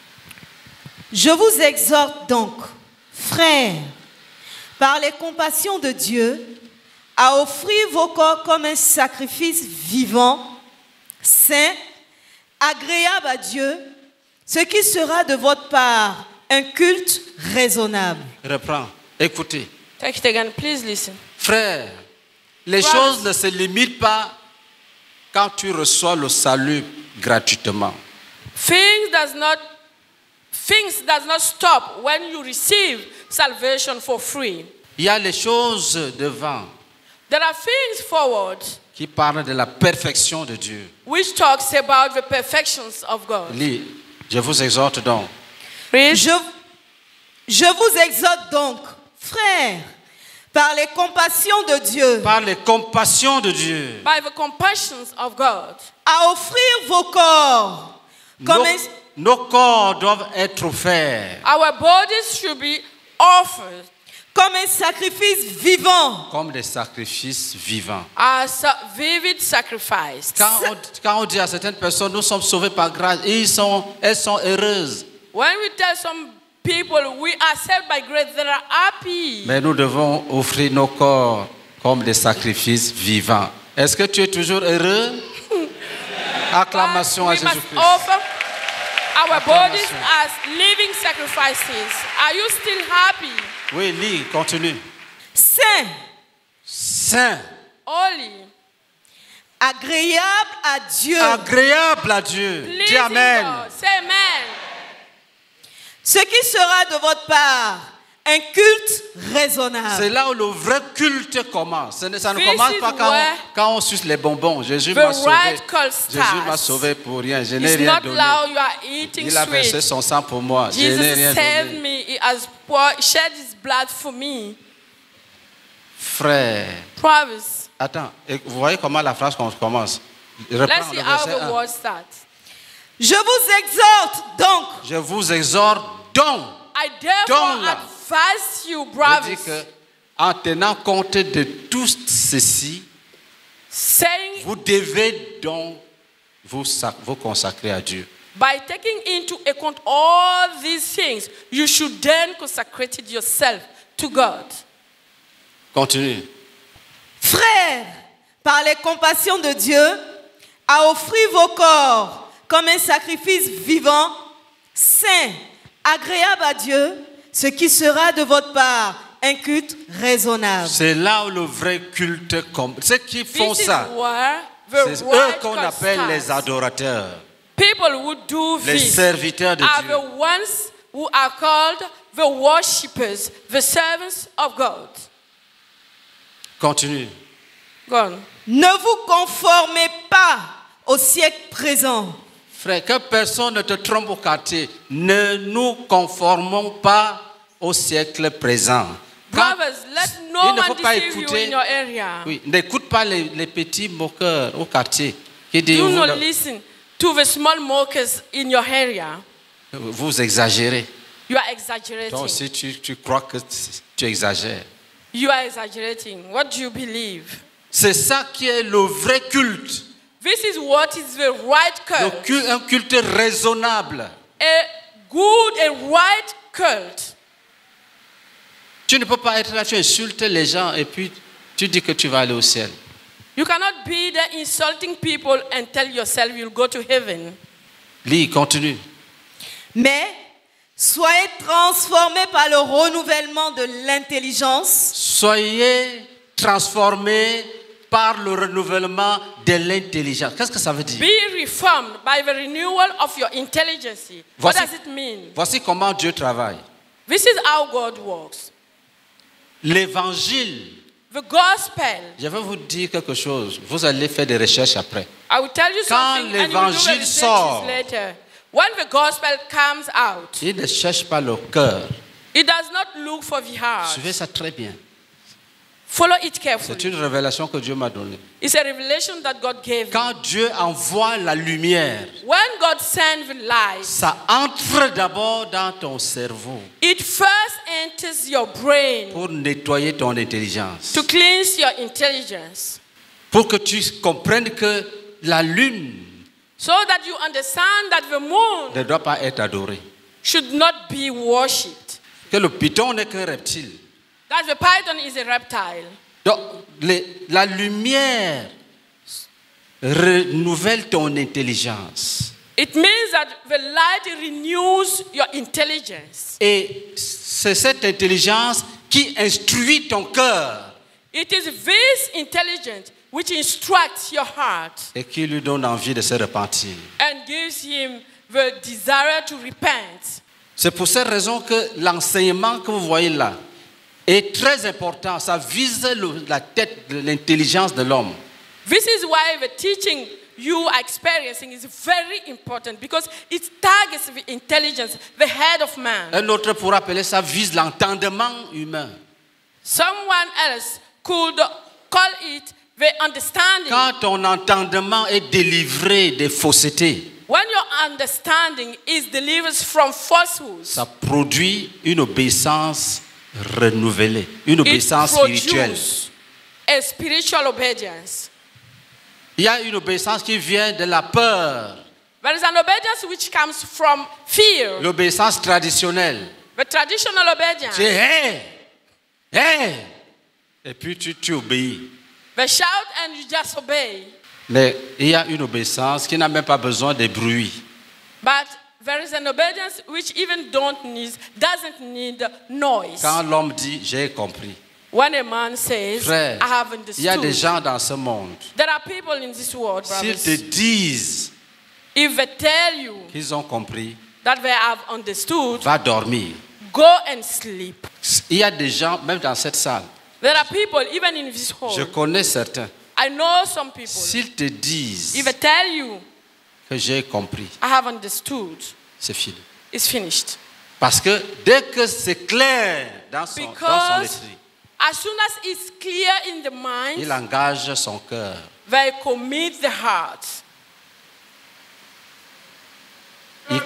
Je vous exhorte donc, frères, par les compassions de Dieu, à offrir vos corps comme un sacrifice vivant, saint, agréable à Dieu, ce qui sera de votre part un culte raisonnable. Reprends. Écoutez. Take it again. Please listen. Frères, les Frères. choses ne se limitent pas quand tu reçois le salut gratuitement. Things does not things does not stop when you receive salvation for free. Il y a les choses devant There are things forward qui parlent de la perfection de Dieu. which talks about the perfections of God. Lis. Je vous exhorte donc. Read. Je, je vous exhorte donc, frères, par les compassions de Dieu, Par les compassions de Dieu, By the compassions of God, à offrir vos corps comme nos, un, nos corps doivent être offerts our bodies should be offered comme un sacrifice vivant, comme des sacrifices vivants. as a vivid sacrifice. Quand on, quand on dit à certaines personnes, nous sommes sauvés par grâce, ils sont, elles sont heureuses. When we tell some people we are saved by grace, they are happy. Mais nous devons offrir nos corps comme des sacrifices vivants. Est-ce que tu es toujours heureux? Acclamation But à we must Jésus-Christ. offer our bodies Acclamation. as living sacrifices. Are you still happy? Oui, lis, continue. saint, Saint, Holy, agréable à Dieu, agréable à Dieu. Dis pleasing Amen. God. Say amen. ce qui sera de votre part un culte raisonnable. C'est là où le vrai culte commence. Ce ne- Ça ne This commence is pas quand where on, quand on suce les bonbons. Jésus the m'a sauvé. right cult Jésus m'a starts. sauvé pour rien. Je n'ai It's rien not donné. now you are eating Il a versé sweet. son sang pour moi. Je n'ai Jesus rien saved donné. me. He has poured, shed his blood for me. Frère. Proverbs. Attends, et vous voyez comment la phrase commence? Reprends Let's see le how verset the un. word starts. Je vous exhorte donc, Je vous exhorte donc. I therefore Don't laugh. advise you, Je dis brothers, que, en tenant compte de tout ceci, saying vous devez donc vous, sac- vous consacrer à Dieu. by taking into account all these things, you should then consecrate yourself to God. Continue. frères, par les compassions de Dieu, à offrir vos corps comme un sacrifice vivant, saint, agréable à Dieu, ce qui sera de votre part un culte raisonnable. C'est là où le vrai culte commence. Ceux qui font This is ça, where the c'est eux right qu'on cult appelle les starts. adorateurs, People who do les this serviteurs de are Dieu. the ones who are called the worshippers, the servants of God. Continue. Go on. Ne vous conformez pas au siècle présent, Frère, que personne ne te trompe au quartier. Ne nous conformons pas au siècle présent. Quand- Brothers, let il no ne faut one pas deceive you écouter. in your area. Oui, n'écoute pas les, les petits moqueurs au quartier qui disent Do vous, not le- listen to the small mockers in your area. vous exagérez. You are Toi exaggerating. aussi, tu, tu crois que tu exagères. You are exaggerating. What do you believe? C'est ça qui est le vrai culte. This is what is the right Le cult. culte, un culte raisonnable. A good and right cult. Tu ne peux pas être là, tu insultes les gens et puis tu dis que tu vas aller au ciel. You cannot be there insulting people and tell yourself you'll go to heaven. Lis, continue. mais Soyez transformés par le renouvellement de l'intelligence. Soyez transformés par le renouvellement de l'intelligence. Qu'est-ce que ça veut dire? Be reformed by the renewal of your intelligence. What Voici, does it mean? voici comment Dieu travaille. This is how God works. L'évangile, The gospel. je vais vous dire quelque chose. Vous allez faire des recherches après. I will tell you Quand something and you will do l'évangile the researches sort, later. When the gospel comes out, Il ne cherche pas le cœur. it does not look for the heart. Suivez ça très bien. Follow it C'est carefully. une révélation que Dieu m'a donnée. It's a revelation that God gave me. Quand Dieu envoie la lumière, When God sends the light, ça entre d'abord dans ton cerveau it first enters your brain pour nettoyer ton intelligence. to cleanse your intelligence, Pour que tu comprennes que la lune so that you understand that the moon ne doit pas être adorée. should not be worshipped, Que le python n'est qu'un reptile. that the python is a reptile. Donc, les- la lumière renouvelle ton intelligence. It means that the light renews your intelligence. Et c'est cette intelligence qui instruit ton cœur It is this intelligence which instructs your heart et qui lui donne envie de se repentir. and gives him the desire to repent. C'est pour cette raison que l'enseignement que vous voyez là est très important. Ça vise le- la tête de l'intelligence de l'homme. This is why the teaching you are experiencing is very important, because it targets the intelligence, the head of man. Un autre pourrait appeler ça vise l'entendement humain. Someone else could call it the understanding. Quand ton entendement est délivré des faussetés, When your understanding is delivered from falsehoods, ça produit une obéissance renouvelée, une it obéissance spirituelle. produces a spiritual obedience. Il y a une obéissance qui vient de la peur, There is an obedience which comes from fear, l'obéissance traditionnelle. the traditional obedience. Tu es hé, hé, et puis tu, tu obéis. They shout and you just obey. Mais il y a une obéissance qui n'a même pas besoin de bruit. But there is an obedience which even don't need, doesn't need noise. Quand l'homme dit j'ai compris, When a man says, frère, I have il y a des understood. gens dans ce monde, There are people in this world, s'ils brothers. te disent If they tell you qu'ils ont compris, that they have understood, va dormir. go and sleep. Il y a des gens, même dans cette salle, There are people, even in this je hall. connais certains, I know some people. s'ils te disent If they tell you, que j'ai compris, I have understood, c'est fini. it's finished. Parce que dès que c'est clair dans son, dans son Because esprit, as soon as it's clear in the il mind, engage son cœur. they commit the heart. Il-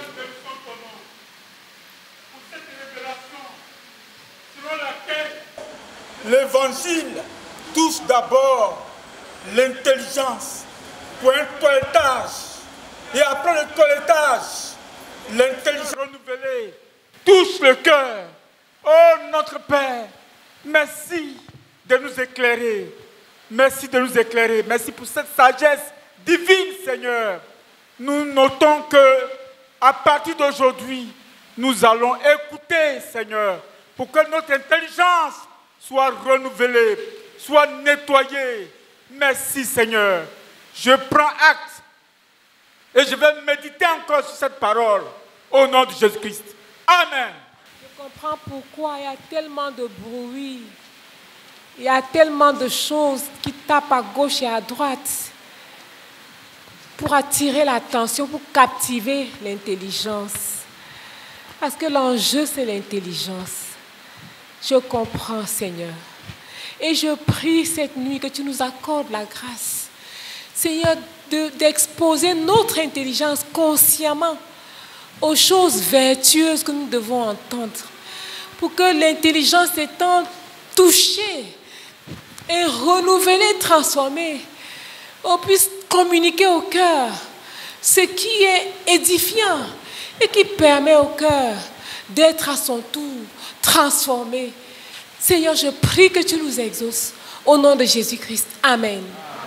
L'évangile touche d'abord l'intelligence pour un toilettage. Et après le toilettage, l'intelligence renouvelée touche le cœur. Oh notre Père, merci de nous éclairer. Merci de nous éclairer. Merci pour cette sagesse divine, Seigneur. Nous notons que à partir d'aujourd'hui, nous allons écouter, Seigneur, pour que notre intelligence soit renouvelée, soit nettoyée. Merci, Seigneur. Je prends acte et je vais méditer encore sur cette parole au nom de Jésus-Christ. Amen. Je comprends pourquoi il y a tellement de bruit. Il y a tellement de choses qui tapent à gauche et à droite pour attirer l'attention, pour captiver l'intelligence. Parce que l'enjeu, c'est l'intelligence. Je comprends, Seigneur. Et je prie cette nuit que tu nous accordes la grâce, Seigneur, de- d'exposer notre intelligence consciemment aux choses vertueuses que nous devons entendre, pour que l'intelligence étant touchée et renouvelée, transformée, on puisse communiquer au cœur ce qui est édifiant et qui permet au cœur d'être à son tour transformé. Seigneur, je prie que tu nous exauces au nom de Jésus-Christ. Amen.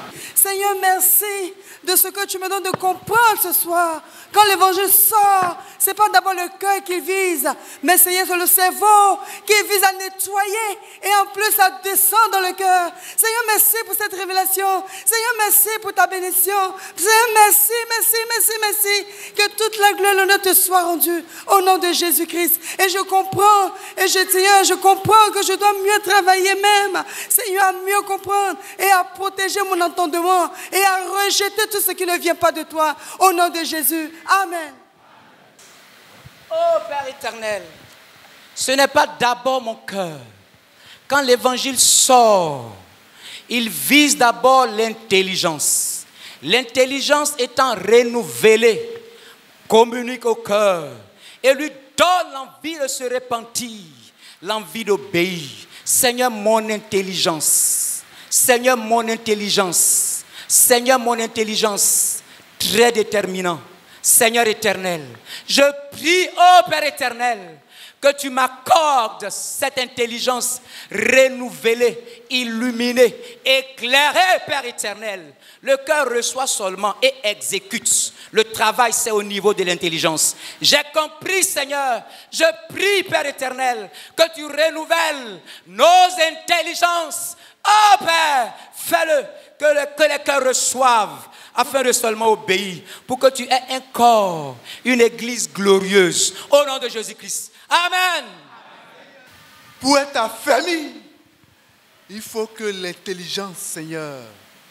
Seigneur, merci de ce que tu me donnes de comprendre ce soir. Quand l'évangile sort, ce n'est pas d'abord le cœur qui vise, mais Seigneur, c'est le cerveau qui vise à nettoyer et en plus à descendre dans le cœur. Seigneur, merci pour cette révélation. Seigneur, merci pour ta bénédiction. Seigneur, merci, merci, merci, merci. Que toute la gloire et l'honneur te soit rendue au nom de Jésus-Christ. Et je comprends, et je, Seigneur, je comprends que je dois mieux travailler même, Seigneur, à mieux comprendre et à protéger mon entendement et à rejeter tout ce qui ne vient pas de toi. Au nom de Jésus. Amen. Oh Père éternel, ce n'est pas d'abord mon cœur. Quand l'évangile sort, il vise d'abord l'intelligence. L'intelligence étant renouvelée, communique au cœur et lui donne l'envie de se repentir, l'envie d'obéir. Seigneur, mon intelligence. Seigneur, mon intelligence. Seigneur, mon intelligence, très déterminant. Seigneur éternel, je prie, ô Père éternel, que tu m'accordes cette intelligence renouvelée, illuminée, éclairée, Père éternel. Le cœur reçoit seulement et exécute. Le travail, c'est au niveau de l'intelligence. J'ai compris, Seigneur. Je prie, Père éternel, que tu renouvelles nos intelligences. Oh Père, fais-le, que, le, que les cœurs reçoivent, afin de seulement obéir, pour que tu aies un corps, une église glorieuse, au nom de Jésus-Christ. Amen. Pour être affermi, il faut que l'intelligence, Seigneur,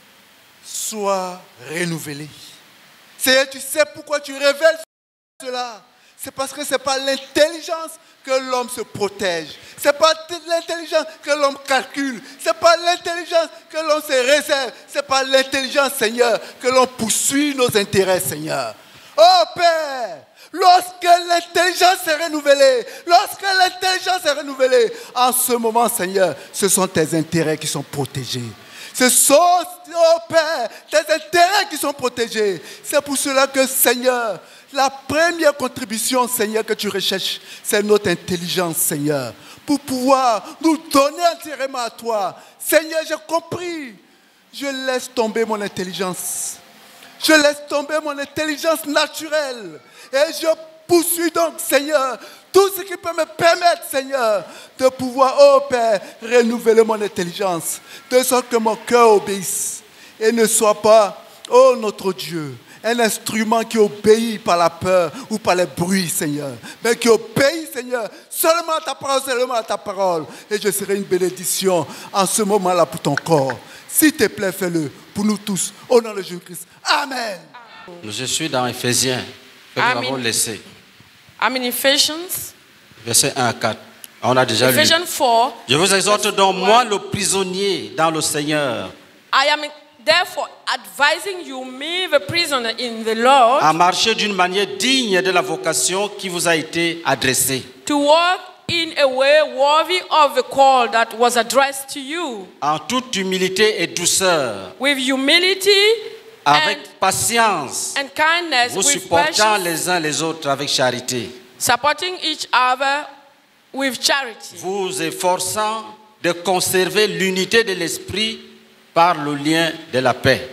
soit renouvelée. Seigneur, tu sais pourquoi tu révèles cela. C'est parce que ce n'est pas l'intelligence que l'homme se protège. Ce n'est pas l'intelligence que l'homme calcule. Ce n'est pas l'intelligence que l'on se réserve. Ce n'est pas l'intelligence, Seigneur, que l'on poursuit nos intérêts, Seigneur. Oh Père, lorsque l'intelligence est renouvelée, lorsque l'intelligence est renouvelée, en ce moment, Seigneur, ce sont tes intérêts qui sont protégés. Ce sont, oh Père, tes intérêts qui sont protégés. C'est pour cela que, Seigneur, la première contribution, Seigneur, que tu recherches, c'est notre intelligence, Seigneur, pour pouvoir nous donner entièrement à toi. Seigneur, j'ai compris. Je laisse tomber mon intelligence. Je laisse tomber mon intelligence naturelle. Et je poursuis donc, Seigneur, tout ce qui peut me permettre, Seigneur, de pouvoir, oh Père, renouveler mon intelligence, de sorte que mon cœur obéisse et ne soit pas, oh notre Dieu, un instrument qui obéit par la peur ou par les bruits, Seigneur, mais qui obéit, Seigneur, seulement à ta parole, seulement à ta parole. Et je serai une bénédiction en ce moment-là pour ton corps. S'il te plaît, fais-le pour nous tous, au nom de Jésus-Christ. Amen. Je suis dans Éphésiens, que nous avons laissé. I'm in Ephesians. Verset un à quatre. On a déjà Ephesians lu. four. Je vous exhorte donc, moi, le prisonnier dans le Seigneur, I am therefore advising you, me, the prisoner in the Lord, à marcher d'une manière digne de la vocation qui vous a été adressée. to walk in a way worthy of the call that was addressed to you, En toute humilité et douceur, with humility avec and, patience, and kindness, vous with supportant patience, les uns les autres avec charité, supporting each other with charity, vous efforçant de conserver l'unité de l'esprit par le lien de la paix.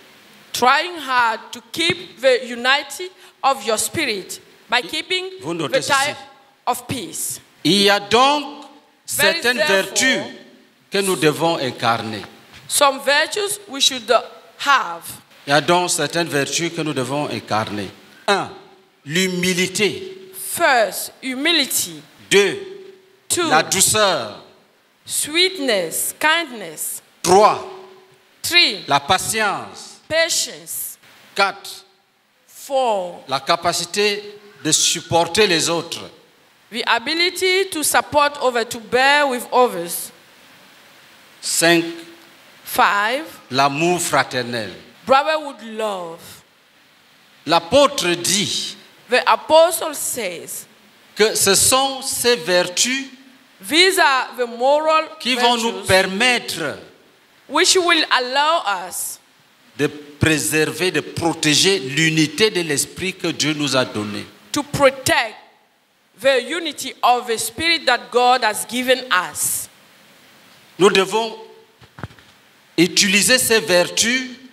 trying hard to keep the unity of your spirit by keeping Vous notez the tie ceci. of peace. Il y a donc There is certaines therefore vertus que nous devons incarner. some virtues we should have. Il y a donc certaines vertus que nous devons incarner. Un, l'humilité. First, humility. Deux, Two, la douceur. sweetness, kindness. Trois, Three, la patience. patience. Quatre, Four, la capacité de supporter les autres. the ability to support over, to bear with others. Cinq, Five, l'amour fraternel. brotherhood love. L'apôtre dit The apostle says, que ce sont ces vertus these are the moral qui vont nous virtues permettre which will allow us de préserver, de protéger l'unité de l'esprit que Dieu nous a donné. to protect the unity of the spirit that God has given us. Nous devons utiliser ces vertus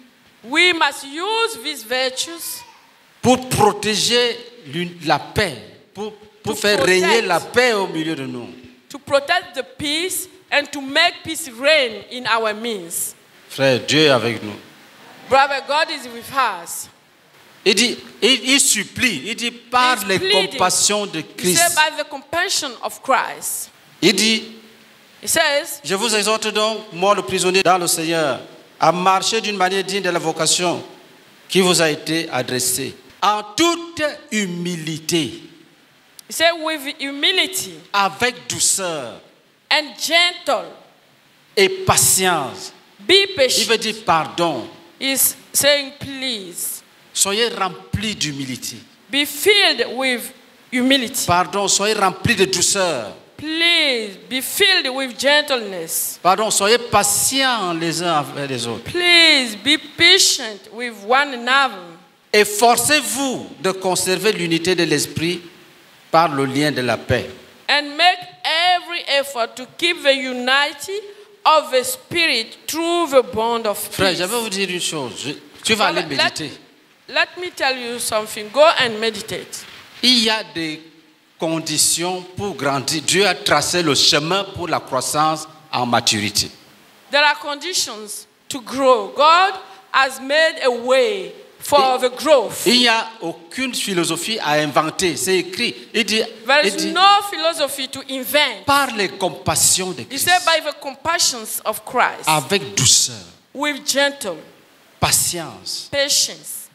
We must use these virtues pour protéger l'une- la paix, pour, pour To faire protect. régner la paix au milieu de nous. to protect the peace and to make peace reign in our midst. Frère, Dieu est avec nous. Brother, God is with us. Il dit, il, il supplie, il dit par He's les pleading. compassions de He Christ. said, by the compassion of Christ. Il dit, He says, je vous exhorte donc, moi le prisonnier dans le Seigneur, à marcher d'une manière digne de la vocation qui vous a été adressée, en toute humilité, he said, with humility avec douceur and gentle, et patience. be Il patient. veut dire pardon. He's saying, please, Soyez remplis d'humilité. be filled with humility. Pardon, soyez remplis de douceur. Please, be filled with gentleness. Pardon, soyez patients les uns avec les autres. Please, be patient with one another. Efforcez-vous de conserver l'unité de l'esprit par le lien de la paix. And make every effort to keep the unity of the Spirit through the bond of Frère, peace. je vais vous dire une chose. Je- tu vas aller Let- méditer. Let me tell you something. Go and meditate. Il y a des conditions pour grandir. Dieu a tracé le chemin pour la croissance en maturité. There are conditions to grow. God has made a way for the growth. Il n'y a aucune philosophie à inventer. C'est écrit. Il dit, There il is dit, no philosophy to invent. par les compassions de He Christ, said by the compassions of Christ, avec douceur, with gentle patience, patience.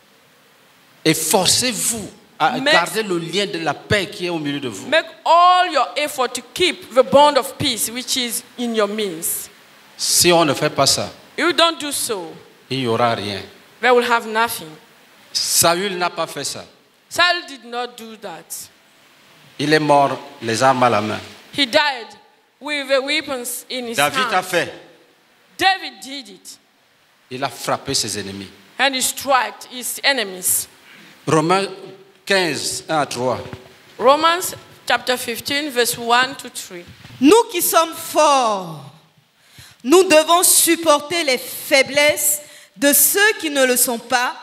efforcez-vous à Make- garder le lien de la paix qui est au milieu de vous. Make all your effort to keep the bond of peace which is in your midst. Si on ne fait pas ça, If you don't do so, il n'y aura rien. they will have nothing. Saül n'a pas fait ça. Saul did not do that. Il est mort les armes à la main. He died with the weapons in his David a hand. fait. David did it. Il a frappé ses ennemis. And he struck his enemies. Romains quinze, un à trois. Romans chapter fifteen, verse one to three. Nous qui sommes forts, nous devons supporter les faiblesses de ceux qui ne le sont pas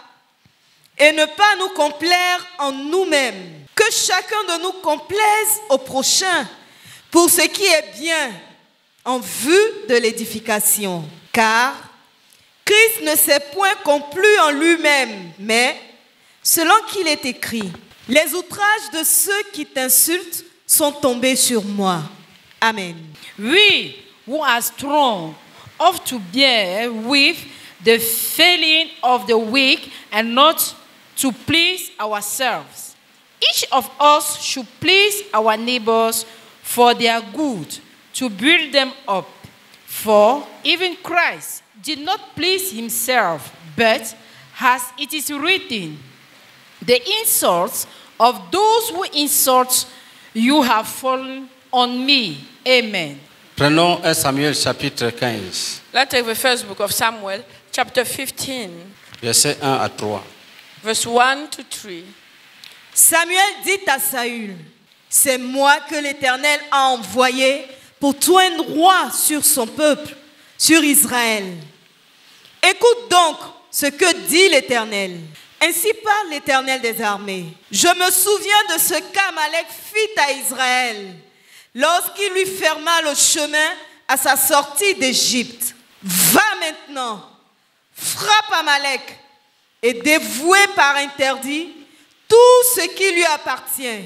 et ne pas nous complaire en nous-mêmes. Que chacun de nous complaise au prochain pour ce qui est bien en vue de l'édification. Car Christ ne s'est point complu en lui-même, mais selon qu'il est écrit, les outrages de ceux qui t'insultent sont tombés sur moi. Amen. We who are strong ought to bear with the failing of the weak and not to please ourselves. Each of us should please our neighbors for their good, to build them up. For even Christ did not please himself, but as it is written, the insults of those who insult you have fallen on me. Amen. Prenons un Samuel chapitre quinze, Let's take the first book of Samuel, chapter fifteen, versets un à trois. verse one to three. Samuel dit à Saül, c'est moi que l'Éternel a envoyé pour tourner roi sur son peuple, sur Israël. Écoute donc ce que dit l'Éternel. Ainsi parle l'Éternel des armées. Je me souviens de ce qu'Amalek fit à Israël lorsqu'il lui ferma le chemin à sa sortie d'Égypte. Va maintenant, frappe Amalek et dévoué par interdit tout ce qui lui appartient.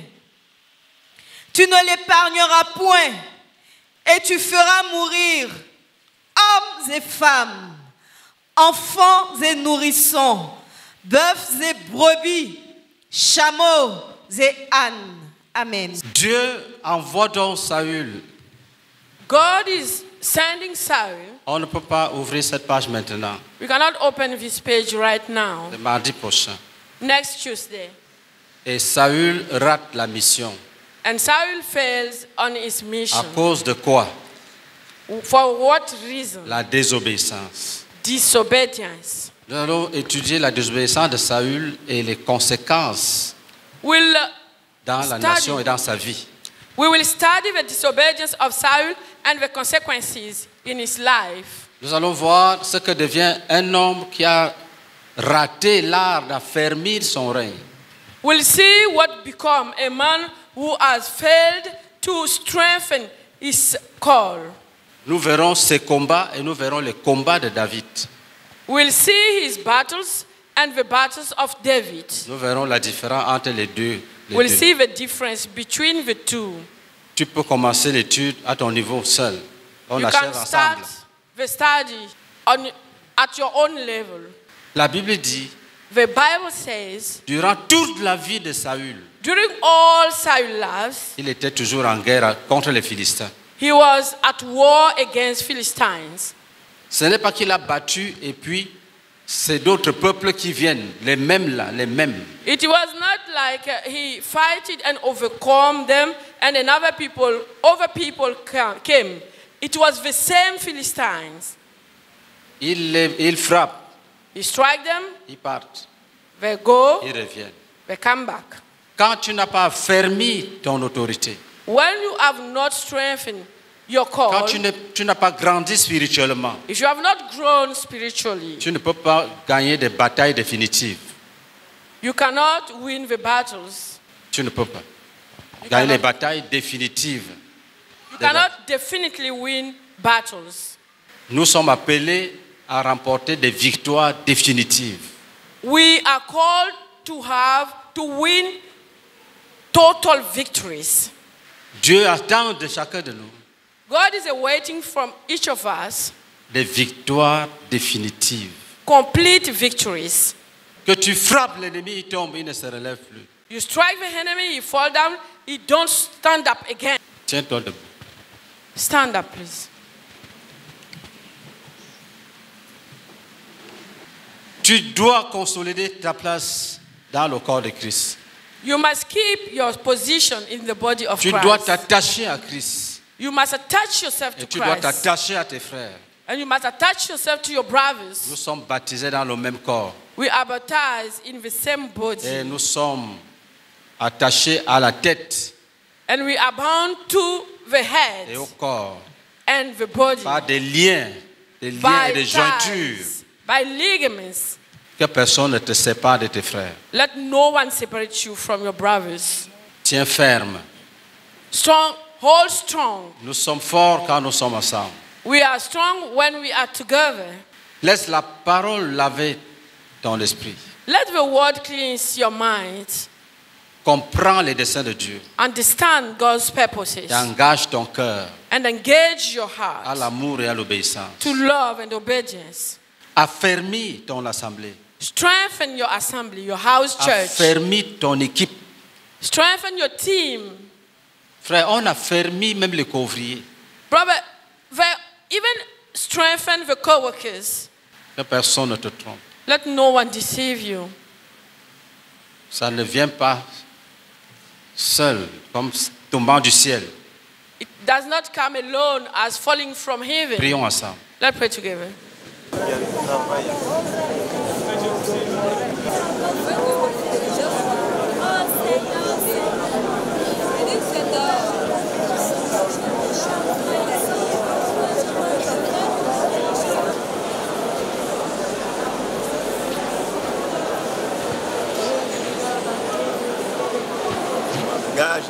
Tu ne l'épargneras point et tu feras mourir hommes et femmes, enfants et nourrissons, bœufs et brebis, chameaux et ânes. Amen. Dieu envoie donc Saül. God is sending Saul. On ne peut pas ouvrir cette page maintenant, We cannot open this page right now. le mardi prochain. Next Tuesday. Et Saül rate la mission. And Saul fails on his À mission. cause de quoi? For what reason? La désobéissance. Disobedience. Nous allons étudier la désobéissance de Saül et les conséquences We'll dans la study. nation et dans sa vie. We will study the disobedience of Saul and the consequences in his life. Nous allons voir ce que devient un homme qui a raté l'art d'affermir son règne. We'll see what become a man who has failed to strengthen his call. Nous verrons ses combats et nous verrons les combats de David. We'll see his battles and the battles of David. Nous verrons la différence entre les deux. Les We'll deux. see the difference between the two. Tu peux commencer l'étude à ton niveau seul. On You achève can start ensemble. the study on, at your own level. La Bible dit, The Bible says, durant toute la vie de Saül, during all Saul's life, il était toujours en guerre contre les Philistins. he was at war against Philistines. Ce n'est pas qu'il a battu et puis c'est d'autres peuples qui viennent, les mêmes là, les mêmes. It was not like uh, he fighted and overcome them and another people, other people ca- came. It was the same Philistines. Ils, les- ils frappent, He strike them, ils partent, they go, ils reviennent. they come back. Quand tu n'as pas affermi ton autorité, When you have not strengthened your quand call, tu n'es- tu n'as pas grandi spirituellement, if you have not grown spiritually, tu ne peux pas gagner des batailles définitives. you cannot win the battles. Tu ne peux pas You gagner les cannot, batailles définitives. you Des cannot definitely win battles. Nous sommes appelés à remporter des victoires définitives. We are called to have, to win total victories. Dieu attend de chacun de nous God is awaiting from each of us des victoires définitives. complete victories. Que tu frappes l'ennemi, il tombe, il ne se relève plus. You strike the enemy, he fall down, he don't stand up again. Tiens-toi debout. Stand up, please. Tu dois consolider ta place dans le corps de Christ. You must keep your position in the body of Tu dois Christ. t'attacher à Christ. You must attach yourself Et to tu dois Christ. t'attacher à tes frères. And you must attach yourself to your brothers. Nous sommes baptisés dans le même corps. We are baptized in the same body. Et nous sommes attachés à la tête And we are bound to the head et au corps and the body par des liens, des liens by et des jointures. ties, by ligaments. Que personne ne te sépare de tes frères. Let no one separate you from your brothers. Tiens ferme. Strong, hold strong. Nous sommes forts quand nous sommes ensemble. We are strong when we are together. Laisse la parole laver ton esprit. Let the word cleanse your mind. Comprends les desseins de Dieu. Understand God's purposes. Et engage ton cœur And engage your à heart l'amour et à l'obéissance. to love and obedience. Affermis ton assemblée. Strengthen your assembly, your house church. Affermis ton équipe. Strengthen your team. Frère, on a fermé même les couvriers. Brother, the, even strengthen the co-workers. Que personne ne te trompe. Let no one deceive you. Ça ne vient pas seul, comme tombant du ciel. It does not come alone as falling from heaven. Prions ensemble. Let's pray together. Gars,